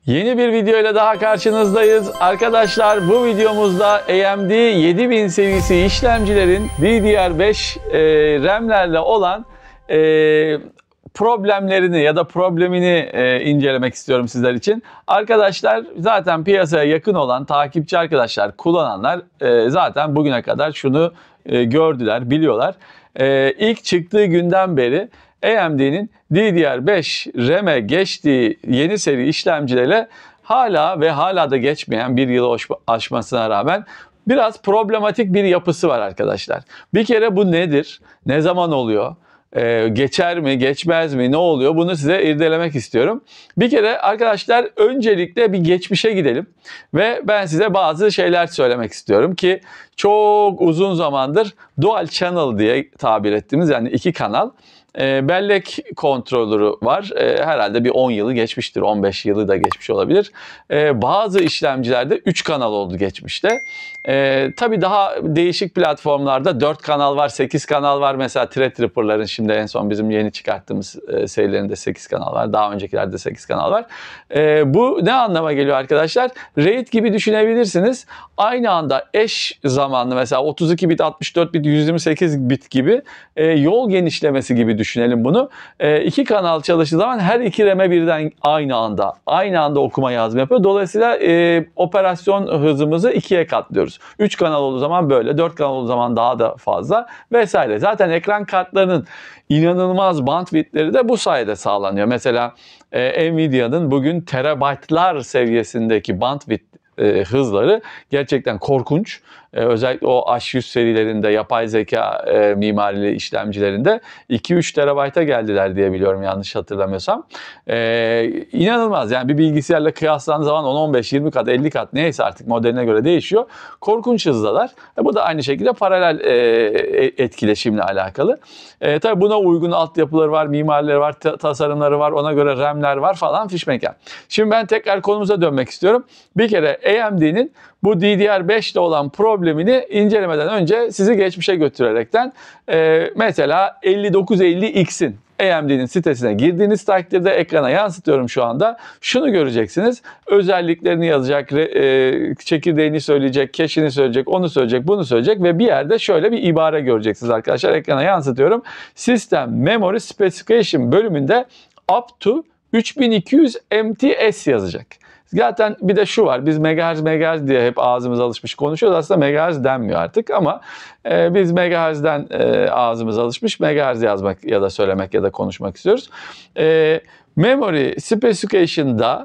Yeni bir video ile daha karşınızdayız. Arkadaşlar bu videomuzda AMD 7000 serisi işlemcilerin DDR5 RAM'lerle olan problemlerini ya da problemini incelemek istiyorum sizler için. Arkadaşlar zaten piyasaya yakın olan takipçi arkadaşlar, kullananlar zaten bugüne kadar şunu gördüler, biliyorlar. İlk çıktığı günden beri AMD'nin DDR5 RAM'e geçtiği yeni seri işlemcilerle hala da geçmeyen bir yılı aşmasına rağmen biraz problematik bir yapısı var arkadaşlar. Bir kere bu nedir? Ne zaman oluyor? Geçer mi, geçmez mi, ne oluyor? Bunu size irdelemek istiyorum. Bir kere arkadaşlar öncelikle bir geçmişe gidelim ve ben size bazı şeyler söylemek istiyorum ki çok uzun zamandır dual channel diye tabir ettiğimiz, yani iki kanal bellek kontrolörü var. Herhalde bir 10 yılı geçmiştir, 15 yılı da geçmiş olabilir. Bazı işlemcilerde 3 kanal oldu geçmişte. Tabii daha değişik platformlarda 4 kanal var, 8 kanal var. Mesela Threadripper'ların şimdi en son bizim yeni çıkarttığımız serilerinde 8 kanal var. Daha öncekilerde 8 kanal var. Bu ne anlama geliyor arkadaşlar? RAID gibi düşünebilirsiniz. Aynı anda eş zamanlı, mesela 32 bit, 64 bit, 128 bit gibi yol genişlemesi gibi düşünelim bunu. İki kanal çalıştığı zaman her iki RAM'e birden aynı anda okuma yazma yapıyor. Dolayısıyla operasyon hızımızı ikiye katlıyoruz. 3 kanal olduğu zaman böyle, 4 kanal olduğu zaman daha da fazla vesaire. Zaten ekran kartlarının inanılmaz bandwidth'leri de bu sayede sağlanıyor. Mesela Nvidia'nın bugün terabaytlar seviyesindeki bandwidth hızları gerçekten korkunç. Özellikle o H100 serilerinde, yapay zeka mimarili işlemcilerinde 2-3 terabayta geldiler diye biliyorum, yanlış hatırlamıyorsam. İnanılmaz, yani bir bilgisayarla kıyaslandığı zaman 10-15-20 kat, 50 kat neyse artık modeline göre değişiyor. Korkunç hızdalar. Bu da aynı şekilde paralel etkileşimle alakalı. Tabii buna uygun altyapıları var, mimarileri var, tasarımları var, ona göre RAM'ler var falan fişmekan. Şimdi ben tekrar konumuza dönmek istiyorum. Bir kere AMD'nin bu DDR5'te olan problemini incelemeden önce sizi geçmişe götürerekten mesela 5950X'in AMD'nin sitesine girdiğiniz takdirde, ekrana yansıtıyorum şu anda, şunu göreceksiniz. Özelliklerini yazacak, çekirdeğini söyleyecek, cache'ini söyleyecek, onu söyleyecek, bunu söyleyecek ve bir yerde şöyle bir ibare göreceksiniz arkadaşlar. Ekrana yansıtıyorum. System Memory Specification bölümünde up to 3200 MTS yazacak. Zaten bir de şu var, biz megahertz diye hep ağzımız alışmış konuşuyoruz. Aslında megahertz denmiyor artık ama biz megahertz'den ağzımız alışmış megahertz yazmak ya da söylemek ya da konuşmak istiyoruz. Memory Specification'da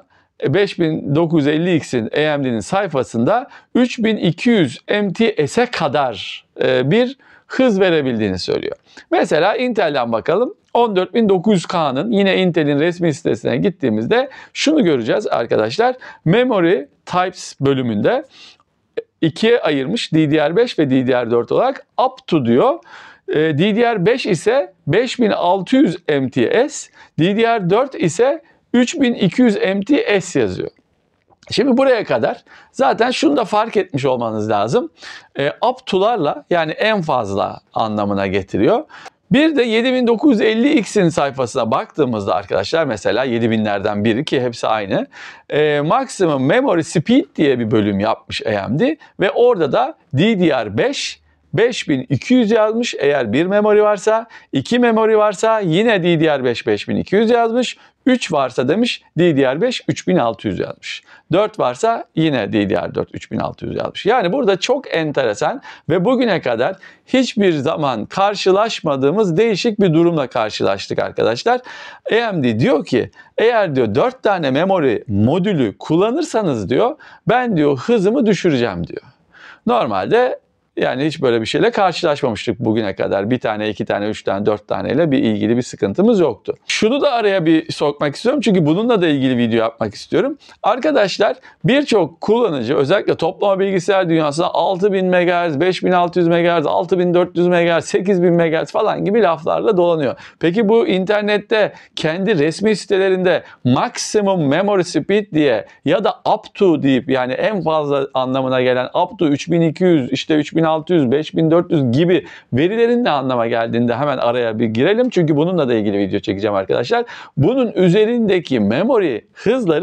5950X'in AMD'nin sayfasında 3200 MTS'e kadar bir hız verebildiğini söylüyor. Mesela Intel'den bakalım. 14900K'nın yine Intel'in resmi sitesine gittiğimizde şunu göreceğiz arkadaşlar. Memory Types bölümünde ikiye ayırmış DDR5 ve DDR4 olarak up to diyor. DDR5 ise 5600 MTS, DDR4 ise 3200 MTS yazıyor. Şimdi buraya kadar zaten şunu da fark etmiş olmanız lazım. Up to'larla, yani en fazla anlamına getiriyor. Bir de 7950X'in sayfasına baktığımızda arkadaşlar, mesela 7000'lerden biri ki hepsi aynı. Maximum Memory Speed diye bir bölüm yapmış AMD ve orada da DDR5 5200 yazmış eğer bir memori varsa, 2 memori varsa yine DDR5 5200 yazmış, 3 varsa demiş DDR5 3600 yazmış. 4 varsa yine DDR4 3600 yazmış. Yani burada çok enteresan ve bugüne kadar hiçbir zaman karşılaşmadığımız değişik bir durumla karşılaştık arkadaşlar. AMD diyor ki, eğer diyor 4 tane memori modülü kullanırsanız diyor, ben diyor hızımı düşüreceğim diyor. Normalde yani hiç böyle bir şeyle karşılaşmamıştık bugüne kadar. Bir tane, 2 tane, 3 tane, 4 taneyle bir ilgili bir sıkıntımız yoktu. Şunu da araya bir sokmak istiyorum çünkü bununla da ilgili video yapmak istiyorum. Arkadaşlar birçok kullanıcı, özellikle toplama bilgisayar dünyasında 6000 MHz, 5600 MHz, 6400 MHz, 8000 MHz falan gibi laflarla dolanıyor. Peki bu internette kendi resmi sitelerinde maximum memory speed diye ya da up to deyip, yani en fazla anlamına gelen up to 3200, işte 3600, 5400 gibi verilerin ne anlama geldiğinde hemen araya bir girelim. Çünkü bununla da ilgili video çekeceğim arkadaşlar. Bunun üzerindeki memory hızları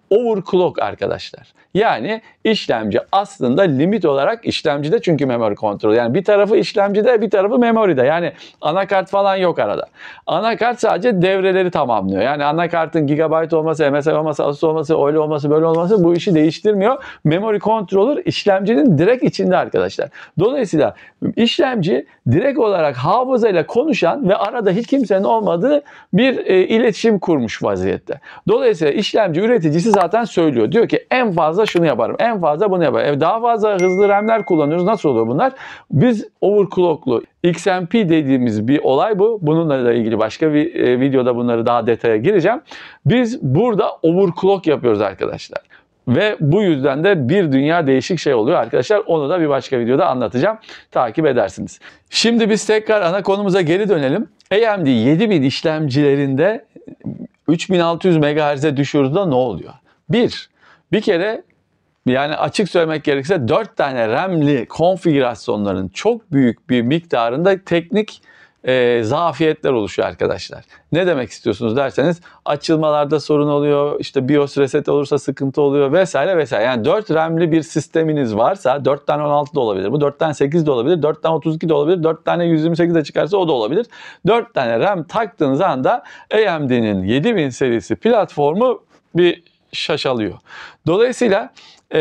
overclock arkadaşlar. Yani işlemci aslında limit olarak işlemcide, çünkü memory kontrol. Yani bir tarafı işlemcide, bir tarafı memory'de. Yani anakart falan yok arada. Anakart sadece devreleri tamamlıyor. Yani anakartın gigabyte olması, MSI olması, ASUS olması, öyle olması, böyle olması bu işi değiştirmiyor. Memory controller işlemcinin direkt içinde arkadaşlar. Dolayısıyla işlemci direkt olarak hafızayla konuşan ve arada hiç kimsenin olmadığı bir iletişim kurmuş vaziyette. Dolayısıyla işlemci üreticisi zaten söylüyor. Diyor ki en fazla şunu yaparım, en fazla bunu yaparım. Daha fazla hızlı RAM'ler kullanıyoruz. Nasıl oluyor bunlar? Biz overclocklu XMP dediğimiz bir olay bu. Bununla da ilgili başka bir videoda bunları daha detaya gireceğim. Biz burada overclock yapıyoruz arkadaşlar. Ve bu yüzden de bir dünya değişik şey oluyor arkadaşlar. Onu da bir başka videoda anlatacağım. Takip edersiniz. Şimdi biz tekrar ana konumuza geri dönelim. AMD 7000 işlemcilerinde 3600 MHz'e düşürdüğünde ne oluyor? Bir kere, yani açık söylemek gerekirse 4 tane RAM'li konfigürasyonların çok büyük bir miktarında teknik zafiyetler oluşuyor arkadaşlar. Ne demek istiyorsunuz derseniz, açılmalarda sorun oluyor, işte BIOS reset olursa sıkıntı oluyor vesaire vesaire. Yani 4 RAM'li bir sisteminiz varsa 4 tane 16 da olabilir, bu 4 tane 8 de olabilir, 4 tane 32 de olabilir, 4 tane 128 de çıkarsa o da olabilir. 4 tane RAM taktığınız anda AMD'nin 7000 serisi platformu bir şaşalıyor. Dolayısıyla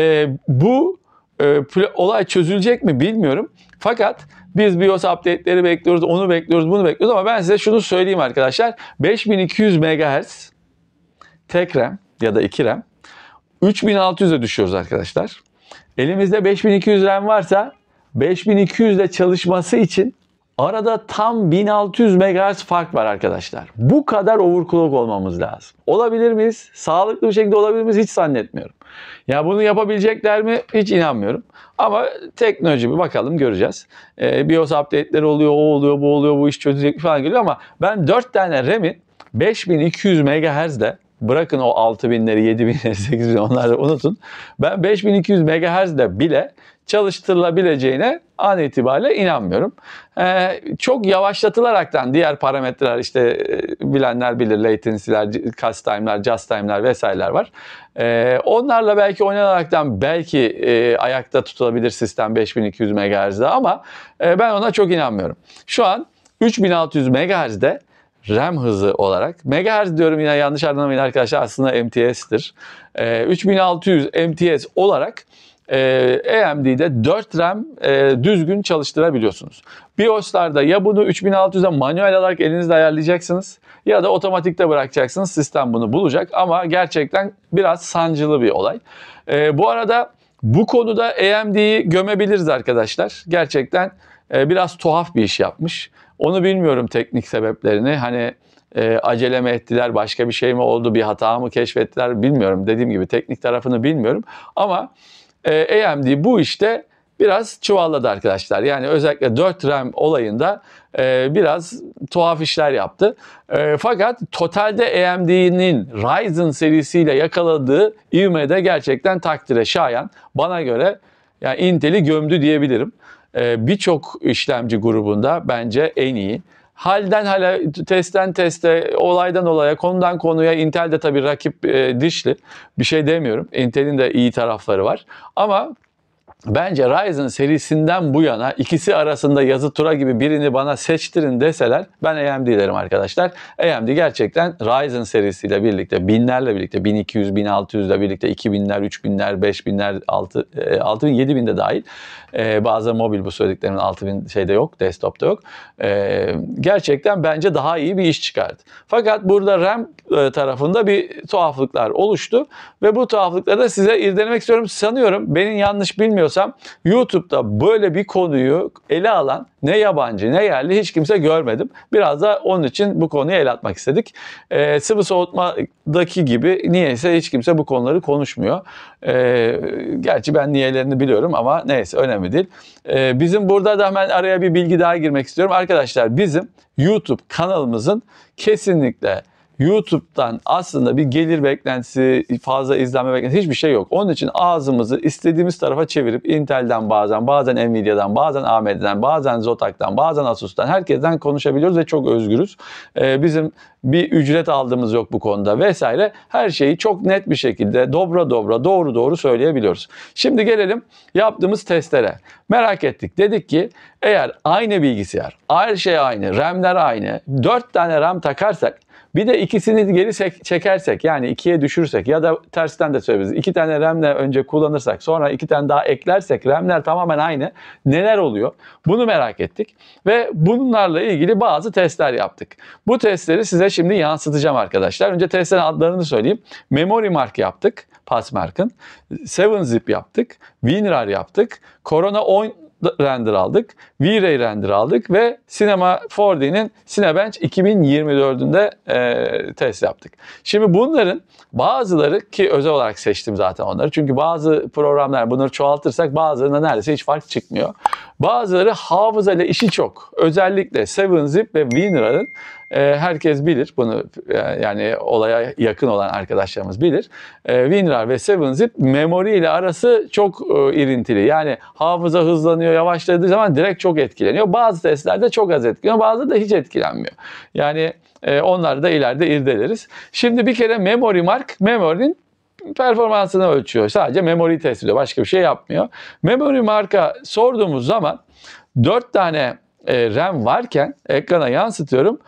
bu olay çözülecek mi bilmiyorum. Fakat biz BIOS update'leri bekliyoruz, onu bekliyoruz, bunu bekliyoruz ama ben size şunu söyleyeyim arkadaşlar. 5200 MHz tek RAM ya da 2 RAM 3600'e düşüyoruz arkadaşlar. Elimizde 5200 RAM varsa 5200 ile çalışması için arada tam 1600 MHz fark var arkadaşlar. Bu kadar overclock olmamız lazım. Olabilir miyiz? Sağlıklı bir şekilde olabilir miyiz? Hiç zannetmiyorum. Ya bunu yapabilecekler mi? Hiç inanmıyorum. Ama teknoloji bir bakalım, göreceğiz. BIOS update'leri oluyor, o oluyor, bu oluyor, bu iş çözecek falan geliyor ama ben 4 tane RAM'in 5200 MHz'de, bırakın o 6000'leri, 7000'leri, 8000'leri onları unutun. Ben 5200 MHz'de bile çalıştırılabileceğine an itibariyle inanmıyorum. Çok yavaşlatılaraktan diğer parametreler, işte bilenler bilir, latency'ler, cast time'lar, just time'lar vesaireler var. Onlarla belki oynanaraktan belki ayakta tutulabilir sistem 5200 MHz'de ama ben ona çok inanmıyorum. Şu an 3600 MHz'de RAM hızı olarak, megahertz diyorum yine, yanlış anlamayın arkadaşlar, aslında MTS'tir. 3600 MTS olarak AMD'de 4 RAM düzgün çalıştırabiliyorsunuz. BIOS'larda ya bunu 3600'e manuel olarak elinizde ayarlayacaksınız ya da otomatikte bırakacaksınız. Sistem bunu bulacak ama gerçekten biraz sancılı bir olay. Bu arada bu konuda AMD'yi gömebiliriz arkadaşlar. Gerçekten biraz tuhaf bir iş yapmış. Onu bilmiyorum, teknik sebeplerini. Hani acele mi ettiler, başka bir şey mi oldu, bir hata mı keşfettiler bilmiyorum. Dediğim gibi teknik tarafını bilmiyorum. Ama AMD bu işte biraz çuvalladı arkadaşlar. Yani özellikle 4 RAM olayında biraz tuhaf işler yaptı. Fakat totalde AMD'nin Ryzen serisiyle yakaladığı ivme de gerçekten takdire şayan. Bana göre yani Intel'i gömdü diyebilirim. Birçok işlemci grubunda bence en iyi. Halden hale, testten teste, olaydan olaya, konudan konuya Intel de tabii rakip dişli. Bir şey demiyorum. Intel'in de iyi tarafları var. Ama bence Ryzen serisinden bu yana ikisi arasında yazı tura gibi birini bana seçtirin deseler ben AMD derim arkadaşlar. AMD gerçekten Ryzen serisiyle birlikte, binlerle birlikte, 1200, 1600 ile birlikte, 2000'ler, 3000'ler, 5000'ler, 6000, 7000 de dahil. Bazı mobil, bu söylediklerimin 6000 şeyde yok, desktop'ta yok. Gerçekten bence daha iyi bir iş çıkardı. Fakat burada RAM tarafında bir tuhaflıklar oluştu ve bu tuhaflıkları da size irdelemek istiyorum. Sanıyorum, benim yanlış bilmiyorsam YouTube'da böyle bir konuyu ele alan ne yabancı ne yerli hiç kimse görmedim. Biraz da onun için bu konuyu ele atmak istedik. Sıvı soğutmadaki gibi niyeyse hiç kimse bu konuları konuşmuyor. Gerçi ben niyelerini biliyorum ama neyse, önemli değil. Bizim burada da hemen araya bir bilgi daha girmek istiyorum. Arkadaşlar, bizim YouTube kanalımızın kesinlikle YouTube'dan aslında bir gelir beklentisi, fazla izlenme beklentisi hiçbir şey yok. Onun için ağzımızı istediğimiz tarafa çevirip Intel'den bazen Nvidia'dan, bazen AMD'den, bazen Zotack'tan, bazen Asus'tan herkesten konuşabiliyoruz ve çok özgürüz. Bizim bir ücret aldığımız yok bu konuda vesaire. Her şeyi çok net bir şekilde doğru söyleyebiliyoruz. Şimdi gelelim yaptığımız testlere. Merak ettik. Dedik ki eğer aynı bilgisayar, her şey aynı, RAM'ler aynı, 4 tane RAM takarsak bir de ikisini geri çekersek yani 2'ye düşürsek ya da tersten de söyleyebiliriz. 2 tane RAM'le önce kullanırsak sonra 2 tane daha eklersek RAM'ler tamamen aynı. Neler oluyor? Bunu merak ettik ve bunlarla ilgili bazı testler yaptık. Bu testleri size şimdi yansıtacağım arkadaşlar. Önce testlerin adlarını söyleyeyim. Memory Mark yaptık. Passmark'ın. 7-Zip yaptık. WinRAR yaptık. Corona 10 render aldık. V-Ray render aldık ve Cinema 4D'nin Cinebench 2024'ünde test yaptık. Şimdi bunların bazıları ki özel olarak seçtim zaten onları. Çünkü bazı programlar bunları çoğaltırsak bazılarına neredeyse hiç fark çıkmıyor. Bazıları hafızayla işi çok. Özellikle 7-Zip ve WinRAR'ın herkes bilir bunu, yani olaya yakın olan arkadaşlarımız bilir. WinRAR ve 7-Zip memori ile arası çok irintili. Yani hafıza hızlanıyor, yavaşladığı zaman direkt çok etkileniyor. Bazı testlerde çok az etkileniyor, bazı da hiç etkilenmiyor. Yani onları da ileride irdeleriz. Şimdi bir kere Memory Mark, memorinin performansını ölçüyor. Sadece memoriyi test ediyor. Başka bir şey yapmıyor. Memory Mark'a sorduğumuz zaman 4 tane RAM varken ekrana yansıtıyorum.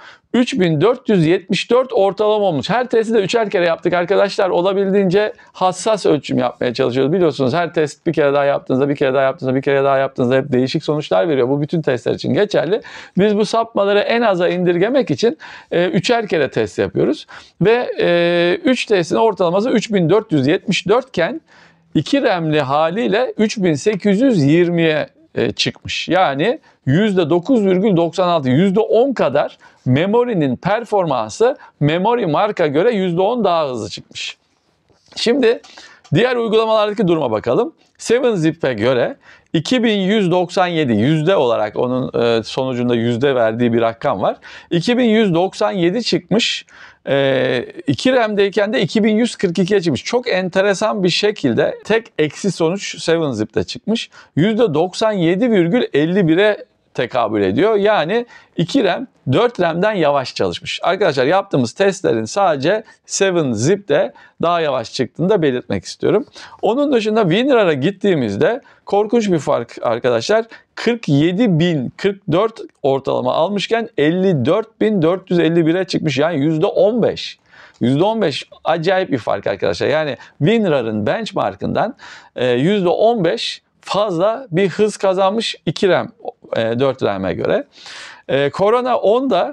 3474 ortalama olmuş. Her testi de 3'er kere yaptık arkadaşlar. Olabildiğince hassas ölçüm yapmaya çalışıyoruz. Biliyorsunuz her test bir kere daha yaptığınızda, bir kere daha yaptığınızda, bir kere daha yaptığınızda hep değişik sonuçlar veriyor. Bu bütün testler için geçerli. Biz bu sapmaları en aza indirgemek için 3'er kere test yapıyoruz. Ve 3 testin ortalaması 3474 iken 2 RAM'li haliyle 3820'ye çıkmış. Yani %9,96, %10 kadar memorinin performansı Memory Mark'a göre %10 daha hızlı çıkmış. Şimdi diğer uygulamalardaki duruma bakalım. 7-Zip'e göre 2197 yüzde olarak onun sonucunda yüzde verdiği bir rakam var. 2197 çıkmış. 2 RAM'deyken de 2142'ye çıkmış. Çok enteresan bir şekilde tek eksi sonuç 7-Zip'te çıkmış. %97,51'e tekabül ediyor. Yani 2 RAM 4 RAM'den yavaş çalışmış. Arkadaşlar yaptığımız testlerin sadece 7-Zip'te daha yavaş çıktığını da belirtmek istiyorum. Onun dışında WinRAR'a gittiğimizde korkunç bir fark arkadaşlar. 47.044 ortalama almışken 54.451'e çıkmış. Yani %15. %15 acayip bir fark arkadaşlar. Yani WinRAR'ın benchmark'ından %15 fazla bir hız kazanmış 2 RAM, 4 RAM'e göre. Corona 10'da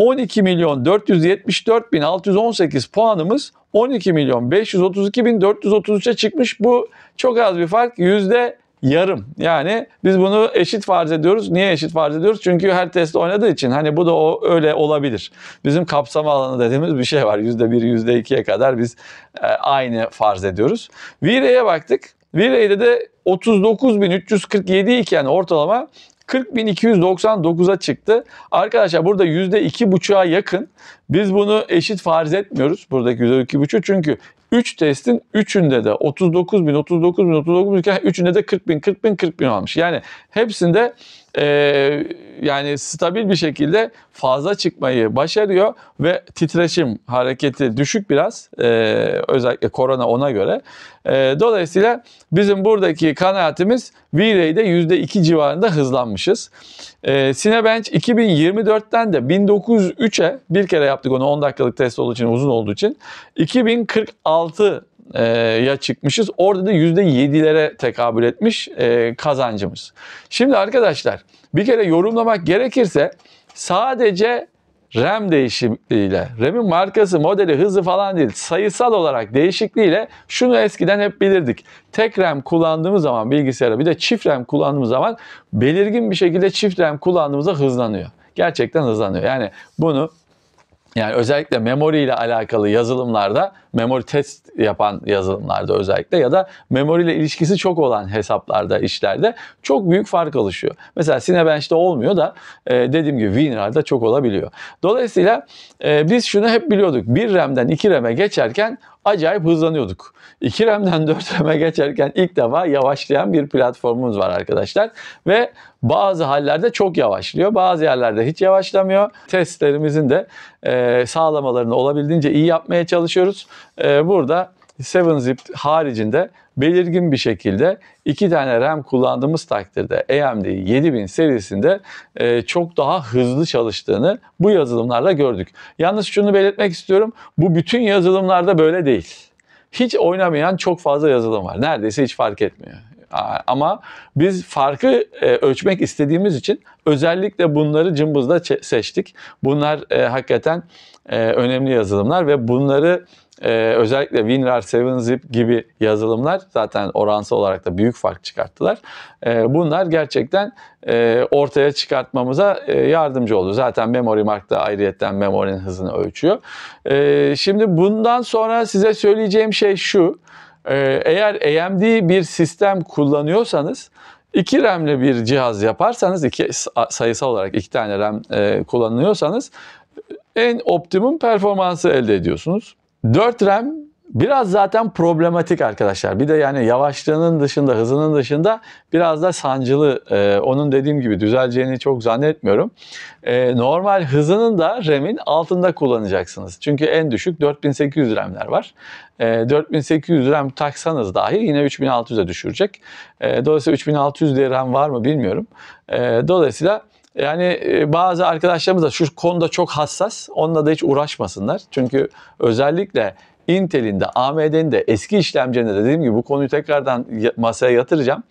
12.474.618 puanımız 12.532.433'e çıkmış. Bu çok az bir fark. %yarım. Yani biz bunu eşit farz ediyoruz. Niye eşit farz ediyoruz? Çünkü her test oynadığı için hani bu da öyle olabilir. Bizim kapsama alanı dediğimiz bir şey var. %1, %2'ye kadar biz aynı farz ediyoruz. V-Ray'e baktık. V-Ray'de de 39.347 iken ortalama 40.299'a çıktı. Arkadaşlar burada %2,5'a yakın. Biz bunu eşit farz etmiyoruz. Buradaki %2,5 çünkü 3 testin 3'ünde de 39.000 iken 3'ünde de 40.000 almış. Yani hepsinde yani stabil bir şekilde fazla çıkmayı başarıyor ve titreşim hareketi düşük biraz, özellikle Corona 10'a göre. Dolayısıyla bizim buradaki kanaatimiz V-Ray'de %2 civarında hızlanmışız. Cinebench 2024'ten de 1903'e bir kere yaptık onu, 10 dakikalık test olduğu için, uzun olduğu için 2046 ya çıkmışız. Orada da %7'lere tekabül etmiş kazancımız. Şimdi arkadaşlar bir kere yorumlamak gerekirse sadece RAM değişikliğiyle, RAM'in markası, modeli, hızı falan değil, sayısal olarak değişikliğiyle şunu eskiden hep bilirdik. Tek RAM kullandığımız zaman bilgisayara, bir de çift RAM kullandığımız zaman belirgin bir şekilde çift RAM kullandığımızda hızlanıyor. Gerçekten hızlanıyor. Yani bunu Yani özellikle memori ile alakalı yazılımlarda, memori test yapan yazılımlarda özellikle ya da memori ile ilişkisi çok olan hesaplarda, işlerde çok büyük fark oluşuyor. Mesela Cinebench'te olmuyor da dediğim gibi WinRAR'da çok olabiliyor. Dolayısıyla biz şunu hep biliyorduk. 1 RAM'den 2 RAM'e geçerken acayip hızlanıyorduk. 2 RAM'den 4 RAM'e geçerken ilk defa yavaşlayan bir platformumuz var arkadaşlar. Ve bazı hallerde çok yavaşlıyor. Bazı yerlerde hiç yavaşlamıyor. Testlerimizin de sağlamalarını olabildiğince iyi yapmaya çalışıyoruz. Burada 7-Zip haricinde belirgin bir şekilde 2 tane RAM kullandığımız takdirde AMD 7000 serisinde çok daha hızlı çalıştığını bu yazılımlarla gördük. Yalnız şunu belirtmek istiyorum. Bu bütün yazılımlarda böyle değil. Hiç oynamayan çok fazla yazılım var. Neredeyse hiç fark etmiyor. Ama biz farkı ölçmek istediğimiz için özellikle bunları cımbızla seçtik. Bunlar hakikaten önemli yazılımlar ve bunları özellikle WinRAR, 7-Zip gibi yazılımlar zaten oransal olarak da büyük fark çıkarttılar. Bunlar gerçekten ortaya çıkartmamıza yardımcı oldu. Zaten MemoryMark da ayrıyetten memorinin hızını ölçüyor. Şimdi bundan sonra size söyleyeceğim şey şu. Eğer AMD bir sistem kullanıyorsanız 2 RAM'li bir cihaz yaparsanız, sayısal olarak 2 tane RAM kullanıyorsanız en optimum performansı elde ediyorsunuz. 4 RAM biraz zaten problematik arkadaşlar. Bir de yani yavaşlığının dışında, hızının dışında biraz da sancılı. Onun dediğim gibi düzeleceğini çok zannetmiyorum. Normal hızının da RAM'in altında kullanacaksınız. Çünkü en düşük 4800 RAM'ler var. 4800 RAM taksanız dahi yine 3600'e düşürecek. Dolayısıyla 3600 diye RAM var mı bilmiyorum. Dolayısıyla yani bazı arkadaşlarımız da şu konuda çok hassas. Onunla da hiç uğraşmasınlar. Çünkü özellikle Intel'in de AMD'nin de eski işlemcilerinde de dediğim gibi bu konuyu tekrardan masaya yatıracağım.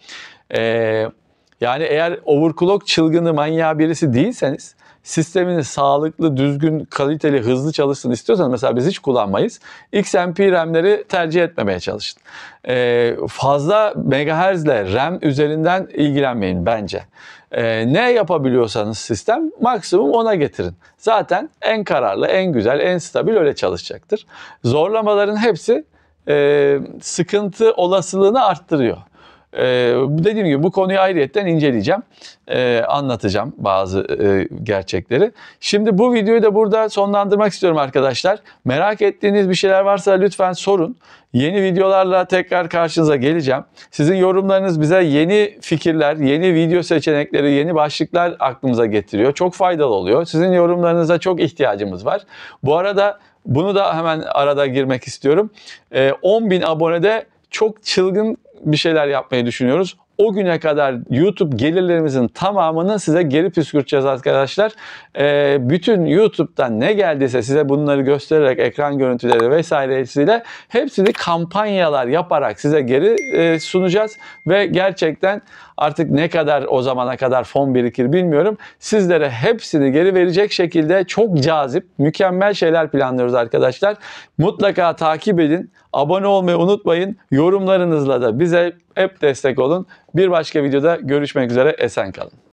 Yani eğer overclock çılgını manyağı birisi değilseniz, sisteminiz sağlıklı, düzgün, kaliteli, hızlı çalışsın istiyorsanız mesela biz hiç kullanmayız. XMP RAM'leri tercih etmemeye çalışın. Fazla megahertzle RAM üzerinden ilgilenmeyin bence. Ne yapabiliyorsanız sistem maksimum ona getirin. Zaten en kararlı, en güzel, en stabil öyle çalışacaktır. Zorlamaların hepsi sıkıntı olasılığını arttırıyor. Dediğim gibi bu konuyu ayrıyetten inceleyeceğim. Anlatacağım bazı gerçekleri. Şimdi bu videoyu da burada sonlandırmak istiyorum arkadaşlar. Merak ettiğiniz bir şeyler varsa lütfen sorun. Yeni videolarla tekrar karşınıza geleceğim. Sizin yorumlarınız bize yeni fikirler, yeni video seçenekleri, yeni başlıklar aklımıza getiriyor. Çok faydalı oluyor. Sizin yorumlarınıza çok ihtiyacımız var. Bu arada bunu da hemen arada girmek istiyorum. 10.000 abonede çok çılgın bir şeyler yapmayı düşünüyoruz. O güne kadar YouTube gelirlerimizin tamamını size geri püskürteceğiz arkadaşlar. Bütün YouTube'dan ne geldiyse size bunları göstererek ekran görüntüleri vesairesiyle hepsini kampanyalar yaparak size geri sunacağız. Ve gerçekten artık ne kadar o zamana kadar fon birikir bilmiyorum. Sizlere hepsini geri verecek şekilde çok cazip, mükemmel şeyler planlıyoruz arkadaşlar. Mutlaka takip edin. Abone olmayı unutmayın. Yorumlarınızla da bize hep destek olun. Bir başka videoda görüşmek üzere. Esen kalın.